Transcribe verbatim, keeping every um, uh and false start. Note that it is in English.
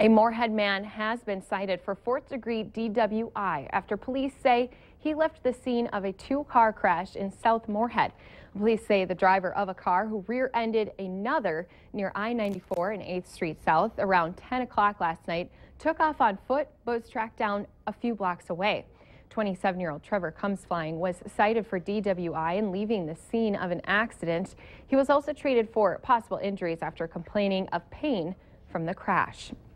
A Moorhead man has been cited for fourth degree D W I after police say he left the scene of a two-car crash in South Moorhead. Police say the driver of a car who rear-ended another near I ninety-four and eighth Street South around ten o'clock last night took off on foot but was tracked down a few blocks away. twenty-seven-year-old Trevor Comes Flying was cited for D W I and leaving the scene of an accident. He was also treated for possible injuries after complaining of pain from the crash.